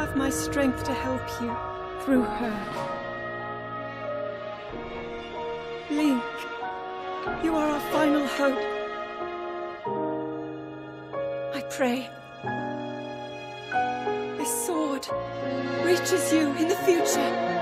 of my strength to help you through her. Link, you are our final hope. I pray this sword reaches you in the future.